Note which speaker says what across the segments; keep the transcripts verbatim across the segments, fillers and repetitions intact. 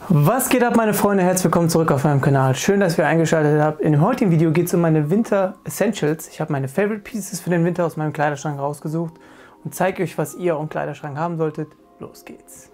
Speaker 1: Was geht ab, meine Freunde? Herzlich willkommen zurück auf meinem Kanal. Schön, dass ihr eingeschaltet habt. In dem heutigen Video geht es um meine Winter Essentials. Ich habe meine Favorite Pieces für den Winter aus meinem Kleiderschrank rausgesucht und zeige euch, was ihr im Kleiderschrank haben solltet. Los geht's!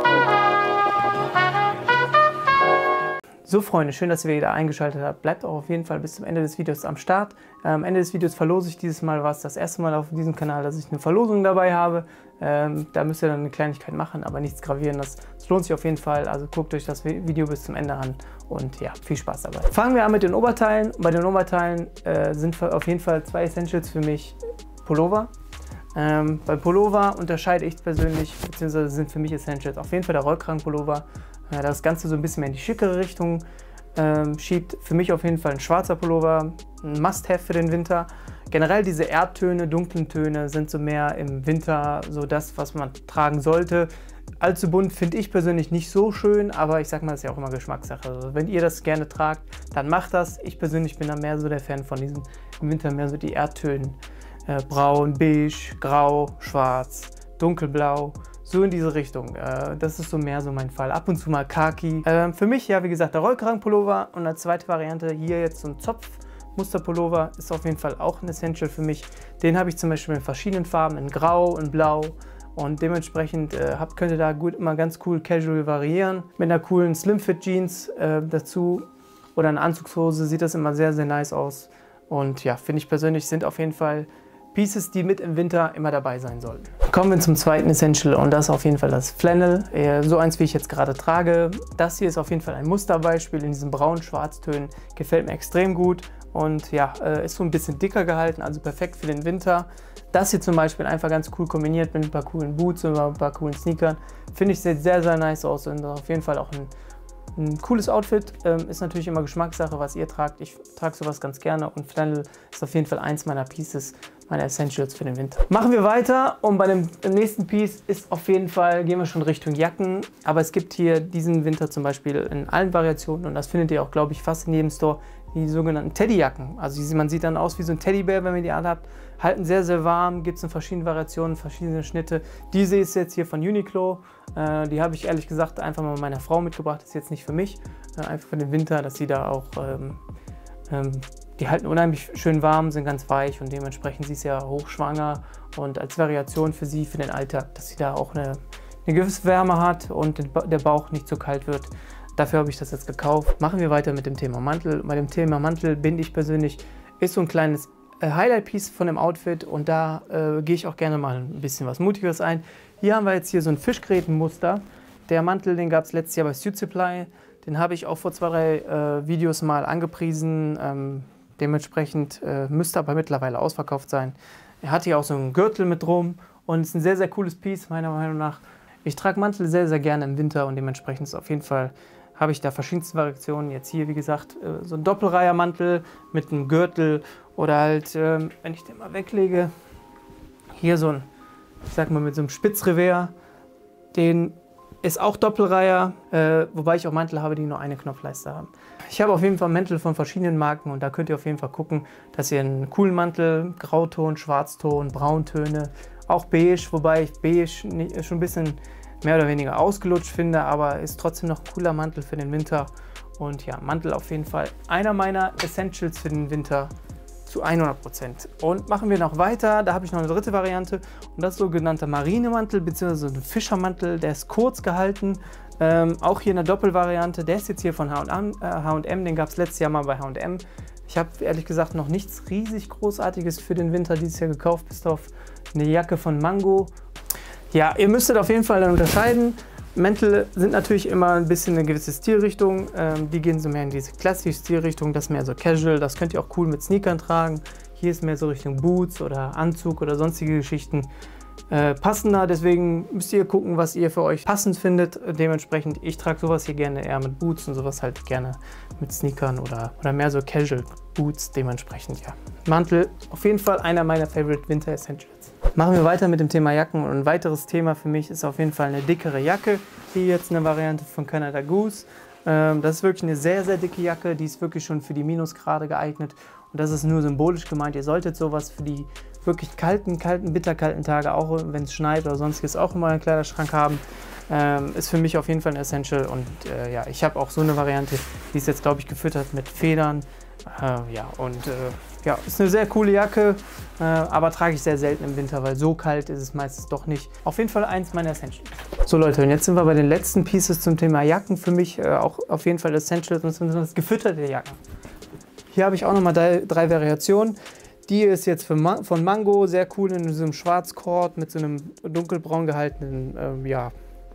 Speaker 1: So Freunde, schön, dass ihr wieder eingeschaltet habt. Bleibt auch auf jeden Fall bis zum Ende des Videos am Start. Am Ende des Videos verlose ich dieses Mal was. Das erste Mal auf diesem Kanal, dass ich eine Verlosung dabei habe. Ähm, da müsst ihr dann eine Kleinigkeit machen, aber nichts Gravierendes. Das lohnt sich auf jeden Fall. Also guckt euch das Video bis zum Ende an und ja, viel Spaß dabei. Fangen wir an mit den Oberteilen. Bei den Oberteilen äh, sind auf jeden Fall zwei Essentials für mich Pullover. Ähm, bei Pullover unterscheide ich persönlich, beziehungsweise sind für mich Essentials auf jeden Fall der Rollkragenpullover. Äh, das Ganze so ein bisschen mehr in die schickere Richtung ähm, schiebt. Für mich auf jeden Fall ein schwarzer Pullover, ein Must-Have für den Winter. Generell diese Erdtöne, dunklen Töne sind so mehr im Winter so das, was man tragen sollte. Allzu bunt finde ich persönlich nicht so schön, aber ich sag mal, das ist ja auch immer Geschmackssache. Also wenn ihr das gerne tragt, dann macht das. Ich persönlich bin da mehr so der Fan von diesen, im Winter mehr so die Erdtönen. Äh, braun, beige, grau, schwarz, dunkelblau, so in diese Richtung. Äh, das ist so mehr so mein Fall. Ab und zu mal Khaki. Äh, für mich, ja, wie gesagt, der Rollkragenpullover und als zweite Variante hier jetzt so ein Zopf-Musterpullover ist auf jeden Fall auch ein Essential für mich. Den habe ich zum Beispiel in verschiedenen Farben, in Grau, in Blau. Und dementsprechend äh, habt, könnt ihr da gut immer ganz cool casual variieren. Mit einer coolen Slimfit Jeans äh, dazu oder einer Anzugshose sieht das immer sehr, sehr nice aus. Und ja, finde ich persönlich sind auf jeden Fall Pieces, die mit im Winter immer dabei sein sollten. Kommen wir zum zweiten Essential und das ist auf jeden Fall das Flannel. So eins, wie ich jetzt gerade trage. Das hier ist auf jeden Fall ein Musterbeispiel in diesen braunen Schwarztönen. Gefällt mir extrem gut und ja, ist so ein bisschen dicker gehalten, also perfekt für den Winter. Das hier zum Beispiel einfach ganz cool kombiniert mit ein paar coolen Boots und ein paar coolen Sneakern. Finde ich, sieht sehr, sehr nice aus und auf jeden Fall auch ein Ein cooles Outfit, ähm, ist natürlich immer Geschmackssache, was ihr tragt. Ich trage sowas ganz gerne und Flannel ist auf jeden Fall eins meiner Pieces, meiner Essentials für den Winter. Machen wir weiter und bei dem nächsten Piece ist auf jeden Fall, gehen wir schon Richtung Jacken. Aber es gibt hier diesen Winter zum Beispiel in allen Variationen und das findet ihr auch, glaube ich, fast in jedem Store, die sogenannten Teddyjacken. Also man sieht dann aus wie so ein Teddybär, wenn man die anhabt. Halten sehr, sehr warm, gibt es in verschiedenen Variationen, verschiedene Schnitte. Diese ist jetzt hier von Uniqlo. Äh, die habe ich ehrlich gesagt einfach mal meiner Frau mitgebracht. Das ist jetzt nicht für mich, äh, einfach für den Winter, dass sie da auch, ähm, ähm, die halten unheimlich schön warm, sind ganz weich und dementsprechend sie ist ja hochschwanger und als Variation für sie, für den Alltag, dass sie da auch eine, eine gewisse Wärme hat und der Bauch nicht so kalt wird. Dafür habe ich das jetzt gekauft. Machen wir weiter mit dem Thema Mantel. Bei dem Thema Mantel bin ich persönlich, ist so ein kleines Highlight-Piece von dem Outfit und da äh, gehe ich auch gerne mal ein bisschen was Mutiges ein. Hier haben wir jetzt hier so ein Fischgrätenmuster. Der Mantel, den gab es letztes Jahr bei Suit Supply. Den habe ich auch vor zwei, drei äh, Videos mal angepriesen. Ähm, dementsprechend äh, müsste aber mittlerweile ausverkauft sein. Er hat hier auch so einen Gürtel mit drum und ist ein sehr, sehr cooles Piece, meiner Meinung nach. Ich trage Mantel sehr, sehr gerne im Winter und dementsprechend ist auf jeden Fall habe ich da verschiedenste Variationen. Jetzt hier, wie gesagt, so ein Doppelreihermantel mit einem Gürtel oder halt, wenn ich den mal weglege, hier so ein, ich sag mal mit so einem Spitzrevers, den ist auch Doppelreiher, wobei ich auch Mantel habe, die nur eine Knopfleiste haben. Ich habe auf jeden Fall Mäntel von verschiedenen Marken und da könnt ihr auf jeden Fall gucken, dass ihr einen coolen Mantel, Grauton, Schwarzton, Brauntöne, auch beige, wobei ich beige schon ein bisschen mehr oder weniger ausgelutscht finde, aber ist trotzdem noch ein cooler Mantel für den Winter. Und ja, Mantel auf jeden Fall einer meiner Essentials für den Winter zu hundert Prozent. Und machen wir noch weiter, da habe ich noch eine dritte Variante und das sogenannte Marinemantel bzw. ein Fischermantel, der ist kurz gehalten. Ähm, auch hier eine Doppelvariante, der ist jetzt hier von H und M, den gab es letztes Jahr mal bei H und M. Ich habe ehrlich gesagt noch nichts riesig Großartiges für den Winter dieses Jahr gekauft, bis auf eine Jacke von Mango. Ja, ihr müsstet auf jeden Fall dann unterscheiden. Mäntel sind natürlich immer ein bisschen eine gewisse Stilrichtung. Ähm, die gehen so mehr in diese klassische Stilrichtung, das ist mehr so casual. Das könnt ihr auch cool mit Sneakern tragen. Hier ist mehr so Richtung Boots oder Anzug oder sonstige Geschichten äh, passender. Deswegen müsst ihr gucken, was ihr für euch passend findet. Dementsprechend, ich trage sowas hier gerne eher mit Boots und sowas halt gerne mit Sneakern oder, oder mehr so casual Boots. Dementsprechend, ja. Mantel, auf jeden Fall einer meiner Favorite Winter Essentials. Machen wir weiter mit dem Thema Jacken und ein weiteres Thema für mich ist auf jeden Fall eine dickere Jacke. Hier jetzt eine Variante von Canada Goose. Ähm, das ist wirklich eine sehr, sehr dicke Jacke, die ist wirklich schon für die Minusgrade geeignet und das ist nur symbolisch gemeint. Ihr solltet sowas für die wirklich kalten, kalten, bitterkalten Tage, auch wenn es schneit oder sonstiges, auch in eurem Kleiderschrank haben. Ähm, ist für mich auf jeden Fall ein Essential und äh, ja, ich habe auch so eine Variante, die ist jetzt, glaube ich, gefüttert mit Federn. Äh, ja, und äh, ja, ist eine sehr coole Jacke, äh, aber trage ich sehr selten im Winter, weil so kalt ist es meistens doch nicht. Auf jeden Fall eins meiner Essentials. So Leute, und jetzt sind wir bei den letzten Pieces zum Thema Jacken. Für mich äh, auch auf jeden Fall Essentials, und das sind gefütterte Jacken. Hier habe ich auch nochmal drei, drei Variationen. Die ist jetzt für Ma von Mango, sehr cool in so einem Schwarzkord mit so einem dunkelbraun gehaltenen ähm, ja,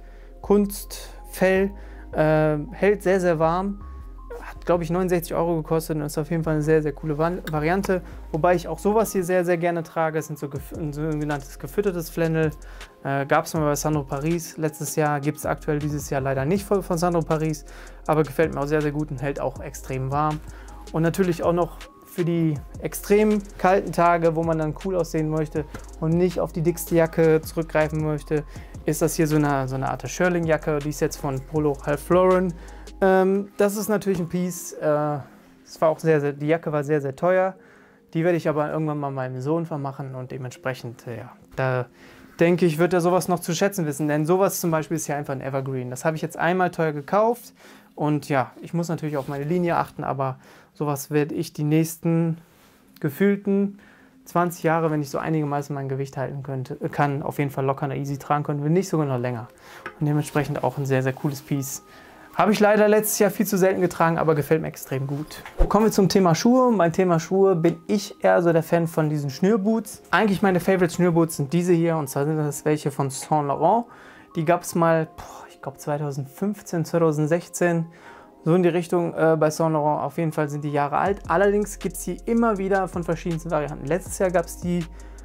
Speaker 1: Kunstfell. Äh, hält sehr, sehr warm. Hat, glaube ich, neunundsechzig Euro gekostet und ist auf jeden Fall eine sehr, sehr coole Variante. Wobei ich auch sowas hier sehr, sehr gerne trage. Es sind so ein sogenanntes gefüttertes Flannel. Äh, Gab es mal bei Sandro Paris letztes Jahr. Gibt es aktuell dieses Jahr leider nicht von, von Sandro Paris. Aber gefällt mir auch sehr, sehr gut und hält auch extrem warm. Und natürlich auch noch für die extrem kalten Tage, wo man dann cool aussehen möchte und nicht auf die dickste Jacke zurückgreifen möchte, ist das hier so eine, so eine Art Shearling-Jacke. Die ist jetzt von Polo Ralph Lauren. Ähm, das ist natürlich ein Piece. Äh, es war auch sehr, sehr, die Jacke war sehr, sehr teuer. Die werde ich aber irgendwann mal meinem Sohn vermachen und dementsprechend, äh, ja, da denke ich, wird er sowas noch zu schätzen wissen. Denn sowas zum Beispiel ist ja einfach ein Evergreen. Das habe ich jetzt einmal teuer gekauft und ja, ich muss natürlich auf meine Linie achten, aber sowas werde ich die nächsten gefühlten zwanzig Jahre, wenn ich so einigermaßen mein Gewicht halten könnte, kann, auf jeden Fall locker und easy tragen können, wenn nicht sogar noch länger. Und dementsprechend auch ein sehr, sehr cooles Piece. Habe ich leider letztes Jahr viel zu selten getragen, aber gefällt mir extrem gut. Kommen wir zum Thema Schuhe. Beim Thema Schuhe bin ich eher so der Fan von diesen Schnürboots. Eigentlich meine Favorite Schnürboots sind diese hier, und zwar sind das welche von Saint Laurent. Die gab es mal, boah, ich glaube zweitausendfünfzehn, zweitausendsechzehn. So in die Richtung äh, bei Saint Laurent. Auf jeden Fall sind die Jahre alt. Allerdings gibt es die immer wieder von verschiedensten Varianten. Letztes Jahr gab es die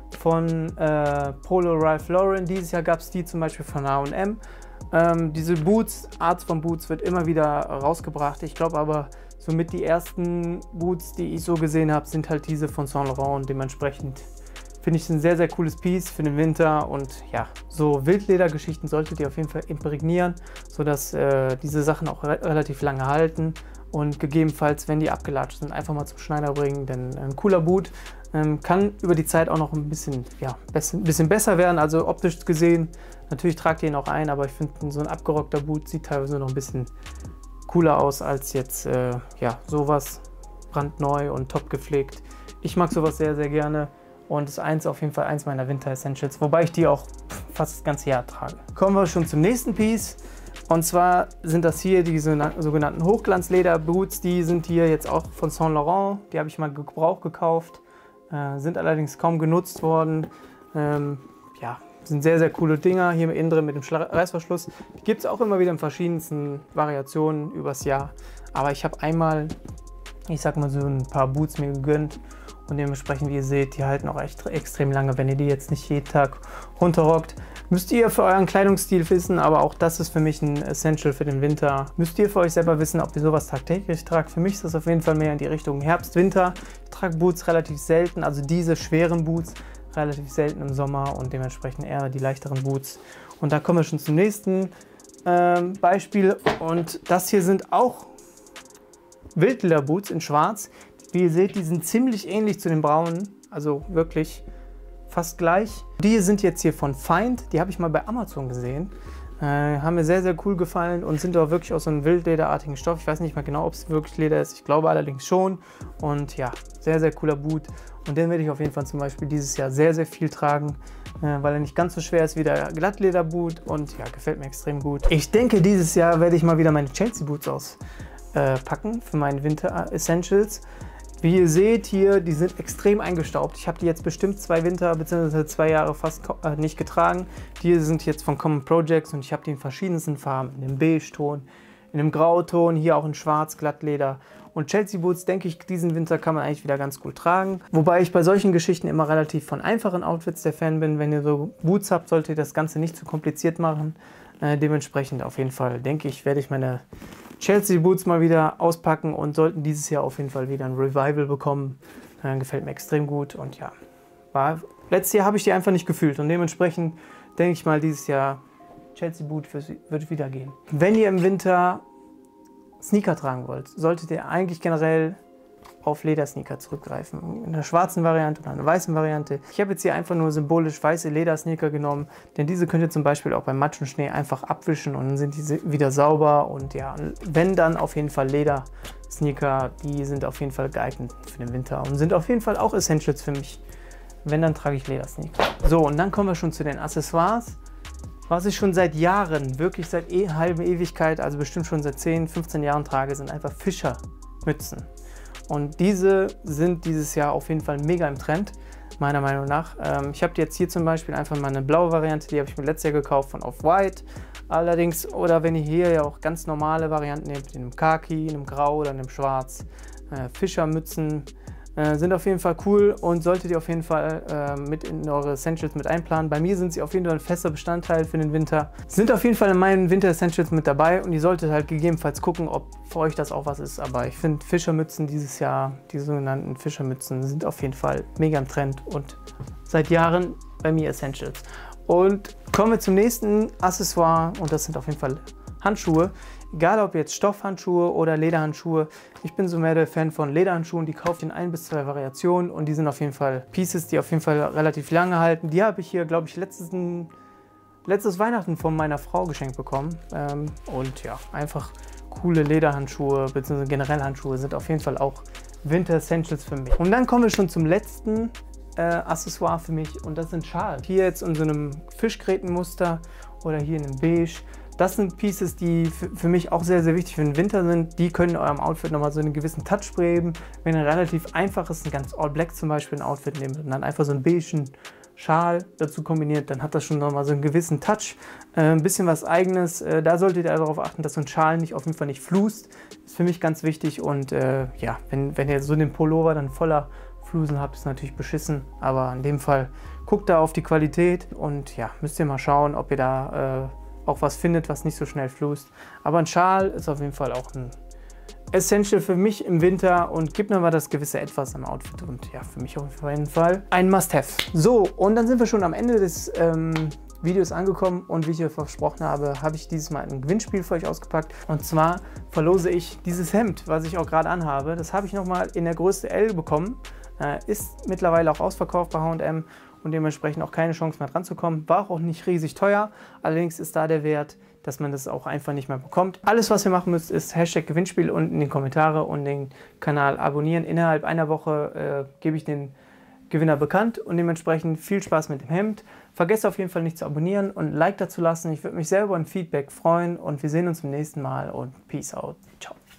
Speaker 1: von äh, Polo Ralph Lauren. Dieses Jahr gab es die zum Beispiel von H und M. Ähm, diese Boots, Art von Boots wird immer wieder rausgebracht. Ich glaube aber, somit die ersten Boots, die ich so gesehen habe, sind halt diese von Saint Laurent. Und dementsprechend finde ich es ein sehr, sehr cooles Piece für den Winter. Und ja, so Wildledergeschichten solltet ihr auf jeden Fall imprägnieren, sodass äh, diese Sachen auch re relativ lange halten. Und gegebenenfalls, wenn die abgelatscht sind, einfach mal zum Schneider bringen. Denn ein cooler Boot ähm, kann über die Zeit auch noch ein bisschen, ja, ein bisschen besser werden. Also optisch gesehen, natürlich tragt ihr ihn auch ein, aber ich finde, so ein abgerockter Boot sieht teilweise noch ein bisschen cooler aus als jetzt äh, ja, sowas brandneu und top gepflegt. Ich mag sowas sehr, sehr gerne. Und ist eins auf jeden Fall eins meiner Winter-Essentials, wobei ich die auch fast das ganze Jahr trage. Kommen wir schon zum nächsten Piece. Und zwar sind das hier die sogenannten Hochglanzleder-Boots. Die sind hier jetzt auch von Saint Laurent. Die habe ich mal gebraucht gekauft. Äh, sind allerdings kaum genutzt worden. Ähm, ja, sind sehr, sehr coole Dinger. Hier innen drin mit dem Reißverschluss. Die gibt es auch immer wieder in verschiedensten Variationen übers Jahr. Aber ich habe einmal, ich sag mal so ein paar Boots mir gegönnt. Und dementsprechend, wie ihr seht, die halten auch echt extrem lange, wenn ihr die jetzt nicht jeden Tag runterrockt. Müsst ihr für euren Kleidungsstil wissen, aber auch das ist für mich ein Essential für den Winter. Müsst ihr für euch selber wissen, ob ihr sowas tagtäglich tragt. Für mich ist das auf jeden Fall mehr in die Richtung Herbst, Winter. Ich trage Boots relativ selten, also diese schweren Boots relativ selten im Sommer und dementsprechend eher die leichteren Boots. Und da kommen wir schon zum nächsten ähm, Beispiel. Und das hier sind auch Wildlederboots in Schwarz. Wie ihr seht, die sind ziemlich ähnlich zu den braunen, also wirklich fast gleich. Die sind jetzt hier von Find, die habe ich mal bei Amazon gesehen. Äh, haben mir sehr, sehr cool gefallen und sind auch wirklich aus so einem wildlederartigen Stoff. Ich weiß nicht mal genau, ob es wirklich Leder ist, ich glaube allerdings schon. Und ja, sehr, sehr cooler Boot. Und den werde ich auf jeden Fall zum Beispiel dieses Jahr sehr, sehr viel tragen, äh, weil er nicht ganz so schwer ist wie der Glattlederboot und ja, gefällt mir extrem gut. Ich denke, dieses Jahr werde ich mal wieder meine Chelsea Boots auspacken äh, für meine Winter Essentials. Wie ihr seht hier, die sind extrem eingestaubt. Ich habe die jetzt bestimmt zwei Winter bzw. zwei Jahre fast äh, nicht getragen. Die sind jetzt von Common Projects und ich habe die in verschiedensten Farben. In dem Beige-Ton, in dem Grauton, hier auch in Schwarz, Glattleder. Und Chelsea Boots, denke ich, diesen Winter kann man eigentlich wieder ganz cool tragen. Wobei ich bei solchen Geschichten immer relativ von einfachen Outfits der Fan bin. Wenn ihr so Boots habt, solltet ihr das Ganze nicht zu kompliziert machen. Äh, dementsprechend auf jeden Fall, denke ich, werde ich meine Chelsea Boots mal wieder auspacken und sollten dieses Jahr auf jeden Fall wieder ein Revival bekommen. Äh, gefällt mir extrem gut und ja, war, letztes Jahr habe ich die einfach nicht gefühlt und dementsprechend denke ich mal, dieses Jahr Chelsea Boot wird wieder gehen. Wenn ihr im Winter Sneaker tragen wollt, solltet ihr eigentlich generell auf Ledersneaker zurückgreifen. In der schwarzen Variante oder einer weißen Variante. Ich habe jetzt hier einfach nur symbolisch weiße Ledersneaker genommen, denn diese könnt ihr zum Beispiel auch beim Matsch und Schnee einfach abwischen und dann sind diese wieder sauber. Und ja, wenn dann auf jeden Fall Ledersneaker, die sind auf jeden Fall geeignet für den Winter und sind auf jeden Fall auch Essentials für mich. Wenn, dann trage ich Ledersneaker. So, und dann kommen wir schon zu den Accessoires. Was ich schon seit Jahren, wirklich seit eh halbe Ewigkeit, also bestimmt schon seit zehn, fünfzehn Jahren trage, sind einfach Fischermützen. Und diese sind dieses Jahr auf jeden Fall mega im Trend, meiner Meinung nach. Ähm, ich habe jetzt hier zum Beispiel einfach mal eine blaue Variante, die habe ich mir letztes Jahr gekauft von Off-White. Allerdings, oder wenn ihr hier ja auch ganz normale Varianten nehmt, in einem Khaki, in einem Grau oder in einem Schwarz. Äh, Fischermützen äh, sind auf jeden Fall cool und solltet ihr auf jeden Fall äh, mit in eure Essentials mit einplanen. Bei mir sind sie auf jeden Fall ein fester Bestandteil für den Winter. Sind auf jeden Fall in meinen Winter-Essentials mit dabei und ihr solltet halt gegebenenfalls gucken, ob für euch das auch was ist. Aber ich finde Fischermützen dieses Jahr, die sogenannten Fischermützen, sind auf jeden Fall mega im Trend und seit Jahren bei mir Essentials. Und kommen wir zum nächsten Accessoire und das sind auf jeden Fall Handschuhe. Egal ob jetzt Stoffhandschuhe oder Lederhandschuhe. Ich bin so mehr der Fan von Lederhandschuhen. Die kaufe ich in ein bis zwei Variationen und die sind auf jeden Fall Pieces, die auf jeden Fall relativ lange halten. Die habe ich hier, glaube ich, letztes, letztes Weihnachten von meiner Frau geschenkt bekommen. Ähm, und ja, einfach coole Lederhandschuhe bzw. generell Handschuhe sind auf jeden Fall auch Winter Essentials für mich. Und dann kommen wir schon zum letzten äh, Accessoire für mich und das sind Schals. Hier jetzt in so einem Fischgrätenmuster oder hier in einem Beige. Das sind Pieces, die für mich auch sehr, sehr wichtig für den Winter sind. Die können eurem Outfit nochmal so einen gewissen Touch geben. Wenn ihr relativ einfaches, ein ganz All Black zum Beispiel ein Outfit nehmt und dann einfach so einen beigen Schal dazu kombiniert, dann hat das schon nochmal so einen gewissen Touch. Äh, ein bisschen was Eigenes. Äh, da solltet ihr darauf achten, dass so ein Schal nicht auf jeden Fall nicht flust. Ist für mich ganz wichtig. Und äh, ja, wenn, wenn ihr so den Pullover dann voller Flusen habt, ist natürlich beschissen. Aber in dem Fall guckt da auf die Qualität und ja, müsst ihr mal schauen, ob ihr da äh, auch was findet, was nicht so schnell flust. Aber ein Schal ist auf jeden Fall auch ein Essential für mich im Winter und gibt nochmal das gewisse Etwas am Outfit und ja, für mich auf jeden Fall ein Must-Have. So, und dann sind wir schon am Ende des ähm, Videos angekommen und wie ich euch versprochen habe, habe ich dieses Mal ein Gewinnspiel für euch ausgepackt. Und zwar verlose ich dieses Hemd, was ich auch gerade anhabe. Das habe ich nochmal in der Größe L bekommen. Äh, ist mittlerweile auch ausverkauft bei H und M. Und dementsprechend auch keine Chance mehr dran zu kommen. War auch nicht riesig teuer, allerdings ist da der Wert, dass man das auch einfach nicht mehr bekommt. Alles, was ihr machen müsst, ist Hashtag Gewinnspiel unten in die Kommentare und den Kanal abonnieren. Innerhalb einer Woche äh, gebe ich den Gewinner bekannt und dementsprechend viel Spaß mit dem Hemd. Vergesst auf jeden Fall nicht zu abonnieren und ein Like dazu lassen. Ich würde mich sehr über ein Feedback freuen und wir sehen uns beim nächsten Mal und Peace out. Ciao.